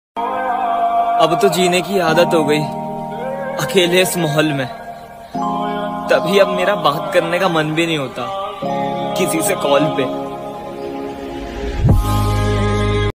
अब तो जीने की आदत हो गई अकेले इस माहौल में। तभी अब मेरा बात करने का मन भी नहीं होता किसी से कॉल पे।